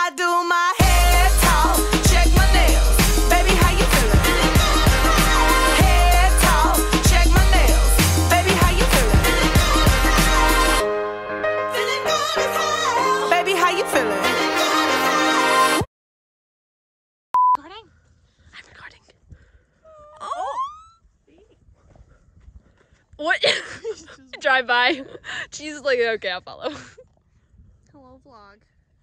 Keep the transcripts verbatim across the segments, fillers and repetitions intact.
I do my head talk, check my nails. Baby, how you feeling? Head talk, check my nails. Baby, how you feeling? Feeling good as hell. Baby, how you feeling? Recording? I'm recording. Oh! What? Drive by. She's like, okay, I'll follow. Hello, vlog.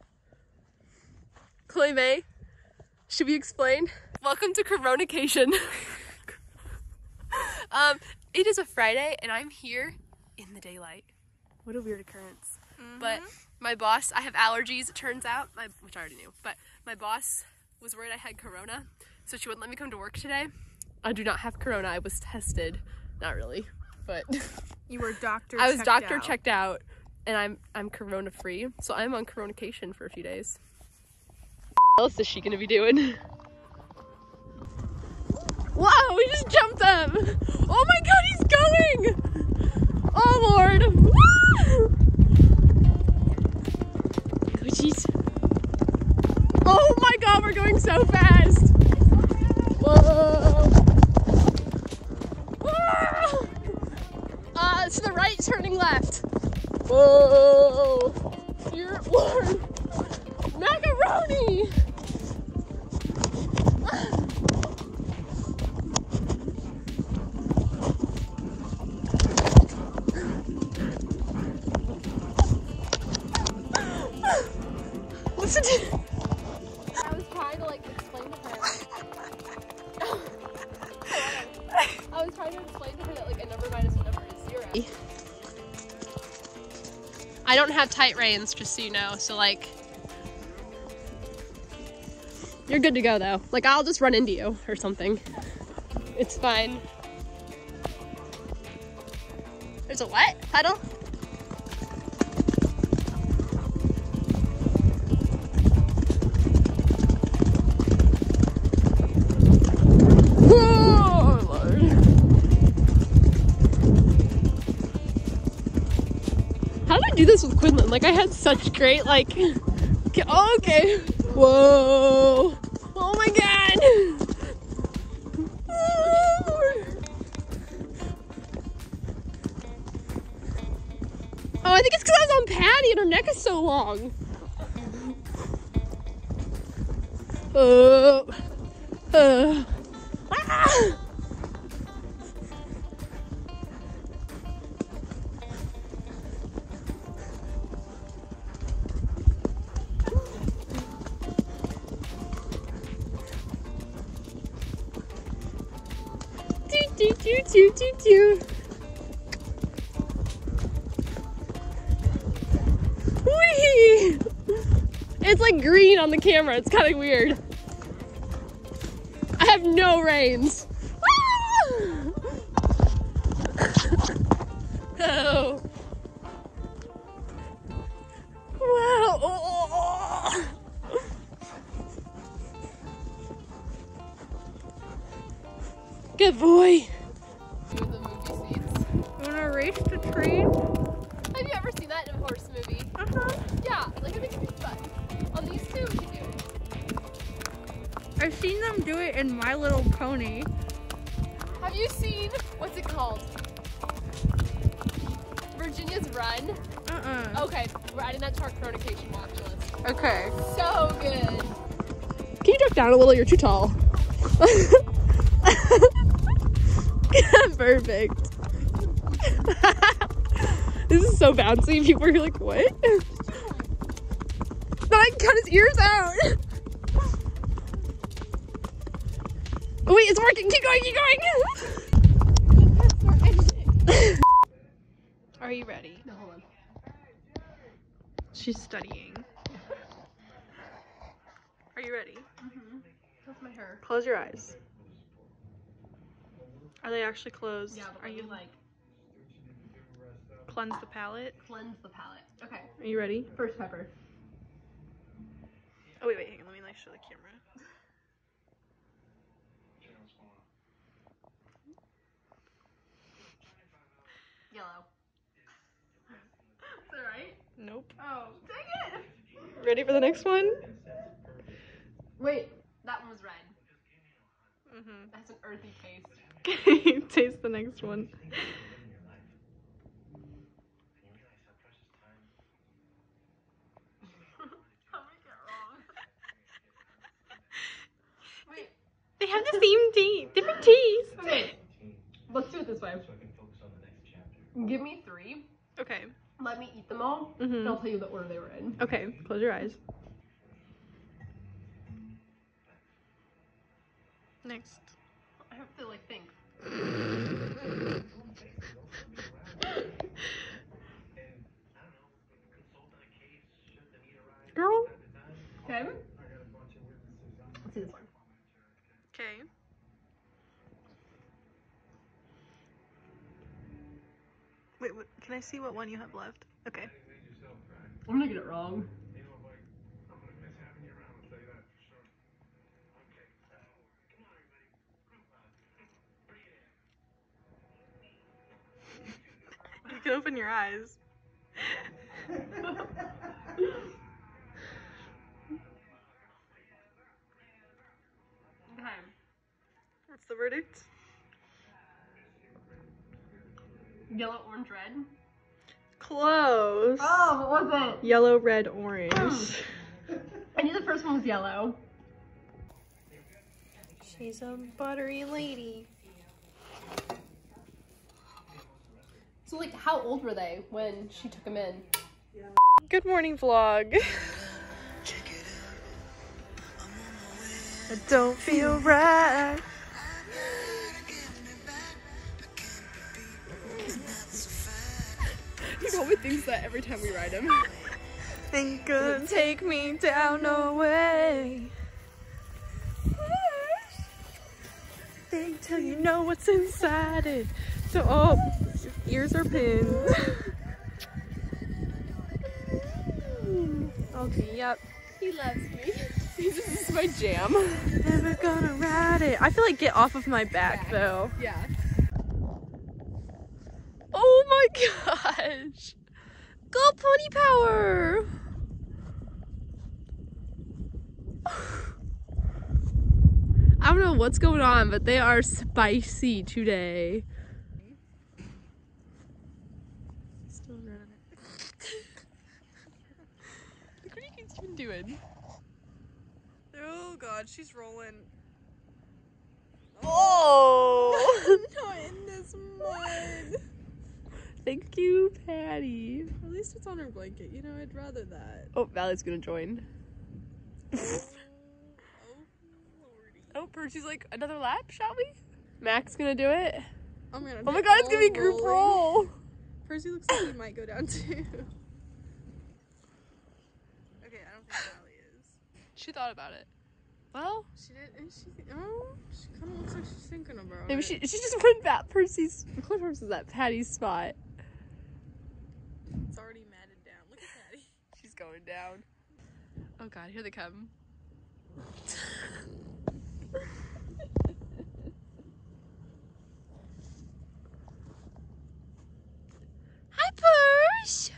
Chloe May, should we explain? Welcome to Coronication. um, it is a Friday and I'm here in the daylight. What a weird occurrence. Mm-hmm. But my boss, I have allergies, it turns out, my, which I already knew, but my boss was worried I had corona, so she wouldn't let me come to work today. I do not have corona, I was tested. Not really, but You were doctor I was checked doctor out. checked out and I'm I'm corona free, so I'm on coronication for a few days. What else is she gonna be doing? Wow, we just jumped them! Oh my god, he's going! Oh lord! Oh jeez. Oh my god, we're going so fast! Whoa! Whoa! Uh, to the right, turning left. Whoa! Dear Lord! Macaroni! Listen to I was trying to like explain to her. I was trying to explain to her that like a number minus a number is zero. I don't have tight reins, just so you know, so like you're good to go though. Like I'll just run into you or something. It's fine. There's a what? Pedal? Oh, Lord. How did I do this with Quinlan? Like I had such great like oh, okay. Whoa. Oh my god. Oh, I think it's because I was on Patty and her neck is so long. Oh. Uh. Ah. Do, do, do, do, do. Whee! It's like green on the camera. It's kind of weird. I have no reins. Oh. Wow. Oh. Good boy. Doing the movie scenes. You wanna race the train? Have you ever seen that in a horse movie? Uh-huh. Yeah, like it makes me fun. On these two, we can do it. I've seen them do it in My Little Pony. Have you seen, what's it called? Virginia's Run? Uh-uh. Okay, we're adding that to our Coronication watch list. Okay. So good. Can you duck down a little? You're too tall. Perfect. This is so bouncy. People are like, what? Then I cut his ears out. Oh, wait, it's working. Keep going, keep going. Are you ready? No, hold on. She's studying. Are you ready? Mm-hmm. That's my hair. Close your eyes. Are they actually closed? Yeah, but are you like cleanse the palate? cleanse the palate? Okay. Are you ready? First pepper. Oh wait, wait, hang on. Let me like show the camera. Yellow. Is that right? Nope. Oh, dang it! Ready for the next one? Wait, that one was red. Mm-hmm. That's an earthy taste. Taste the next one. I'll make it wrong. Wait. They have the same tea, different teas. Okay. Let's do it this way. Give me three. Okay. Let me eat them all, Mm-hmm. and I'll tell you the order they were in. Okay, close your eyes. Next. I have to like think. Girl. Okay. Let's see this one. Okay. Wait, what, can I see what one you have left? Okay. I'm gonna get it wrong. You can open your eyes. Okay. What's the verdict? Yellow, orange, red. Close. Oh, what was it? Yellow, red, orange. I knew the first one was yellow. She's a buttery lady. So, like, how old were they when she took them in? Good morning, vlog. I don't feel right. He probably thinks that every time we ride him. Ain't gonna take me down no way. Think till you know what's inside it. So, oh, your ears are pinned. Okay, yep. He loves me. This is my jam. Never gonna ride it. I feel like get off of my back, though. Yeah. Oh my gosh! Go pony power! I don't know what's going on, but they are spicy today. Still running it. Look what you been doing. Oh god, she's rolling. Oh! Not in this mud. Thank you, Patty. At least it's on her blanket. You know, I'd rather that. Oh, Valley's gonna join. Oh, oh lordy. Oh, Percy's like, another lap, shall we? Mac's gonna do it. Oh my god. Oh my god, it's gonna be group roll. Percy looks like he might go down too. Okay, I don't think Valley is. She thought about it. Well, She did, and she, oh, she kind of looks like she's thinking about maybe it. she she just went back Percy's. What horse is that? Patty's spot. It's already matted down. Look at Patty. She's going down. Oh god, here they come. Hi, Percy.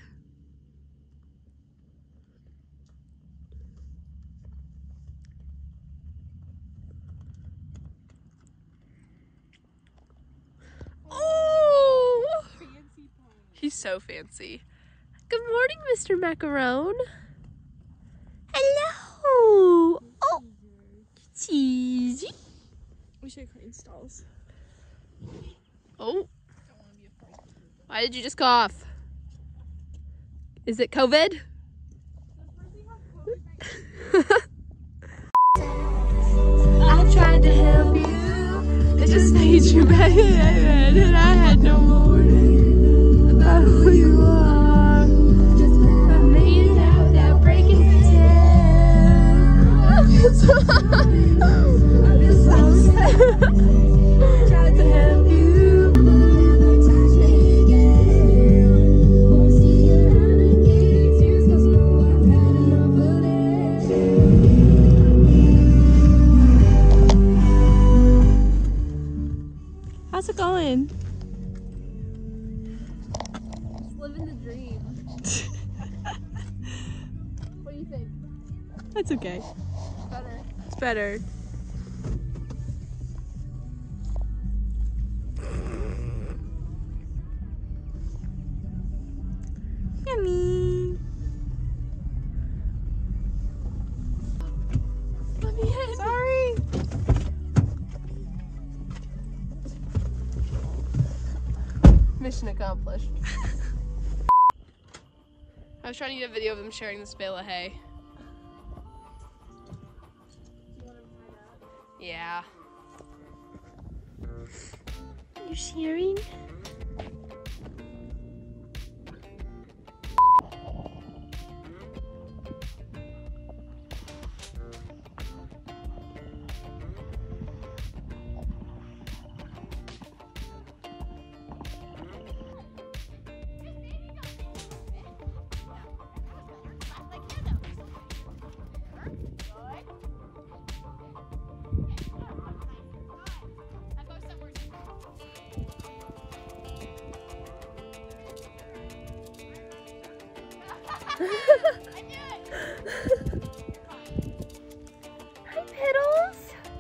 Oh, Fancy pony. he's so fancy. Good morning, Mister Macaron. Hello. Oh, cheesy. We should clean stalls. Oh. Why did you just cough? Is it COVID? I tried to help you. It just made you mad, and I had no warning about who you are. I made it out without breaking the tail. I'm so sad. Tried to help you. How's it going? Just living the dream. What do you think? That's okay. Better. It's better. Yummy. Let me in. Sorry. Mission accomplished. I was trying to get a video of them sharing this bale of hay. Yeah. You're sharing? I knew it! Hi, Piddles.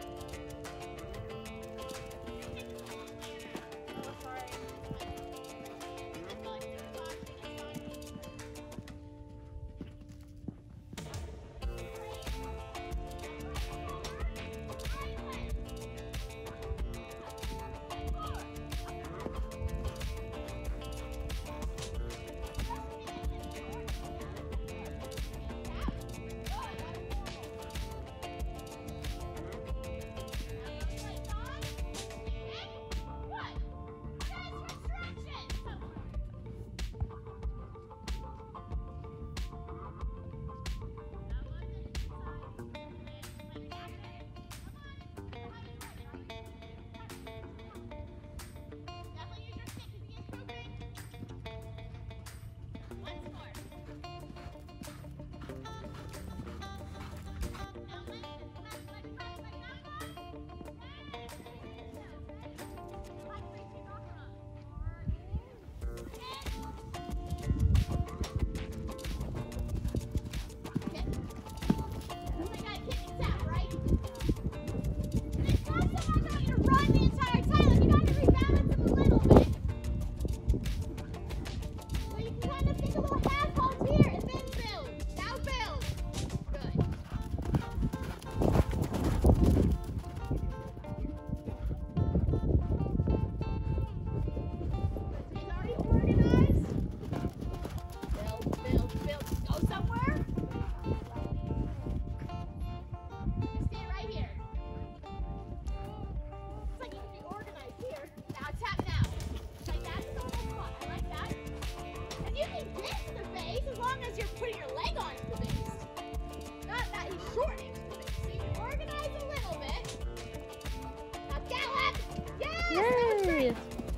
Yay!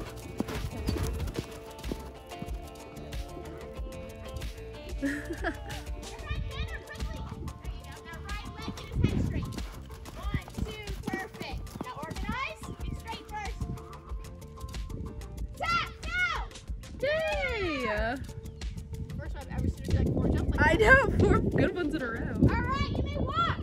First time I've ever seen her do like four jumps like I that. know, four good ones in a row. All right, you may walk.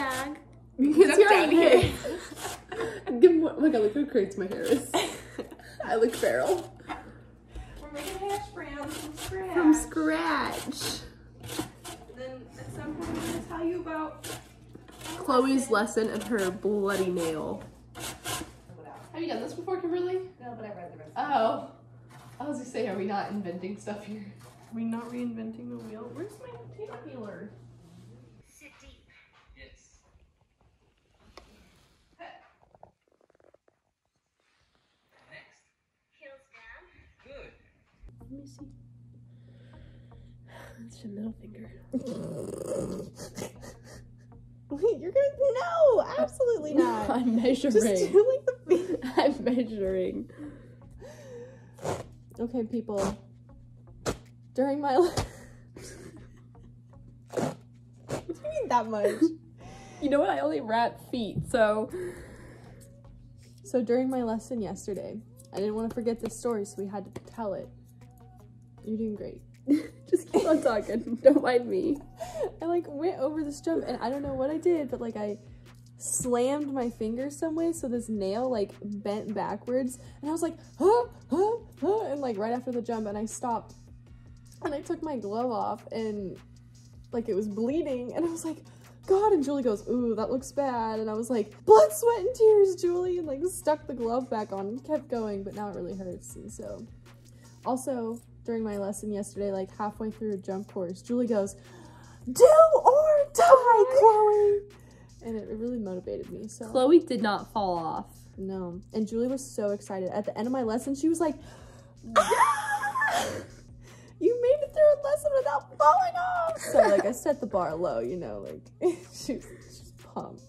bag. It's your hair. Give me, oh my god, look how crazy my hair is. I look feral. We're making hash browns from scratch. From scratch. And then at some point I'm gonna tell you about Chloe's lesson and her bloody nail. Have you done this before, Kimberly? No, but I read the rest. Oh. I was gonna say, are we not inventing stuff here? Are we not reinventing the wheel? Where's my potato peeler? Sit deep. Yes. Next. Heels down. Good. Let me see. That's your middle finger. Wait, you're gonna no, absolutely not. I'm measuring. Just do like the finger. I'm measuring. Okay, people. During my what do you mean that much? You know what? I only wrap feet, so. So during my lesson yesterday, I didn't want to forget this story, so we had to tell it. You're doing great. Just keep on talking. Don't mind me. I like went over this jump and I don't know what I did, but like I slammed my finger some way, so this nail like bent backwards, and I was like, huh, huh, huh, and like right after the jump, and I stopped, and I took my glove off, and like it was bleeding, and I was like, God, and Julie goes, ooh, that looks bad, and I was like, blood, sweat, and tears, Julie, and like stuck the glove back on and kept going, but now it really hurts, and so. Also, during my lesson yesterday, like halfway through a jump course, Julie goes, do or die, Chloe! And it, it really motivated me, so. Chloe did not fall off. No. And Julie was so excited. At the end of my lesson, she was like, ah! You made it through a lesson without falling off! So, like, I set the bar low, you know, like, she was just pumped.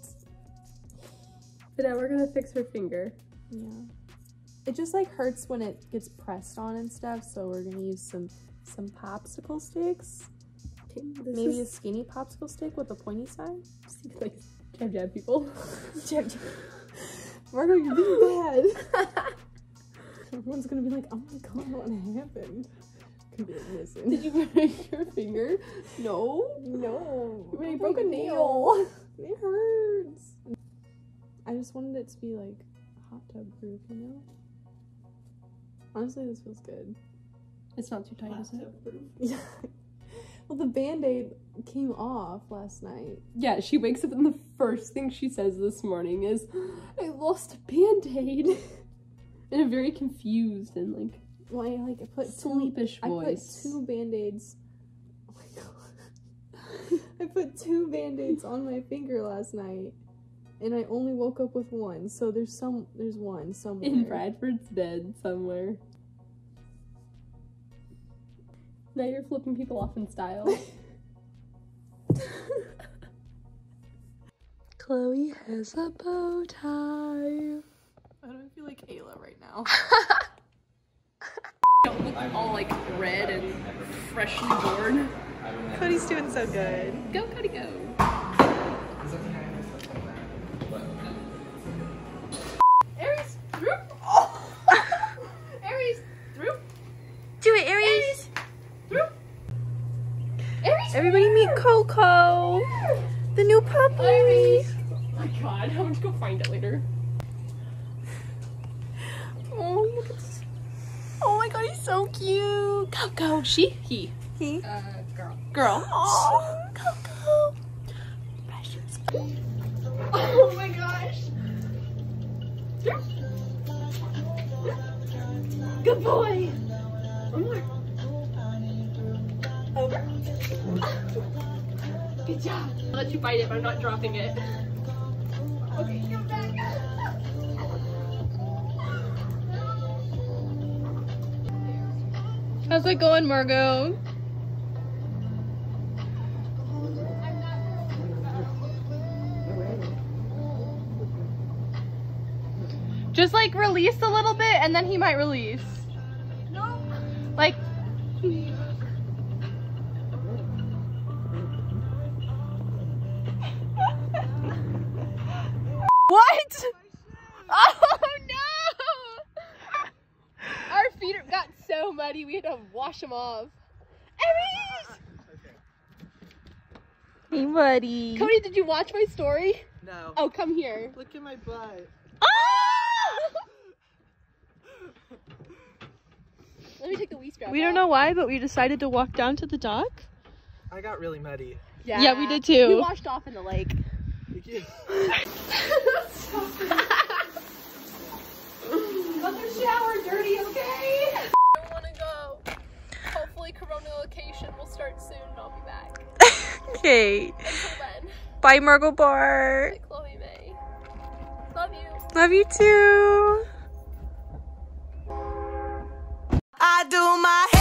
But now we're gonna fix her finger. Yeah. It just, like, hurts when it gets pressed on and stuff, so we're gonna use some, some popsicle sticks. This Maybe is a skinny popsicle stick with a pointy side? like jab jab people. Jab, jab. Margo, you're being bad. Everyone's gonna be like, oh my god, what happened? Could be like, listen. Did you break your finger? No. No. But you broke a nail. It hurts. I just wanted it to be like hot tub proof, you know? Honestly, this feels good. It's not too tight, is it? Yeah. Well, the band-aid came off last night. Yeah, she wakes up and the first thing she says this morning is, I lost a band-aid. In a very confused and like, Well, I like I put sleepish two, voice. I put two band-aids. Oh my god. I put two band-aids on my finger last night. And I only woke up with one, so there's some, there's one somewhere. in Bradford's bed somewhere. Now you're flipping people off in style. Chloe has a bow tie. I don't feel like Ayla right now. Don't look all like red and freshly born. Cody's doing so good. Go, Cody, go. Aries, through. Oh. Aries, through. Do it, Aries! Through. Aries, Everybody meet Coco! The new puppy! Aries. Oh my god, I'm gonna go find it later. Oh, look at this. Oh my god, he's so cute! Coco, she, he. He? Uh, girl. Girl. Oh, Coco! Precious. Oh my gosh. Good boy. Over. Good job. I'll let you bite it, but I'm not dropping it. Okay, come back. How's it going, Margo? Just like release a little bit and then he might release. No. Like. What? Oh no! Our feet got so muddy we had to wash them off. Aries! Hey, buddy. Cody, did you watch my story? No. Oh, come here. Look at my butt. Let me take the wee strap We don't off. know why, but we decided to walk down to the dock. I got really muddy. Yeah. Yeah, we did too. We washed off in the lake. Another shower, dirty, okay? I don't want to go. Hopefully Corona location will start soon and I'll be back. Okay. Until then, Bye, Margo Bar. bye, Chloe May. Love you. Love you too. I do my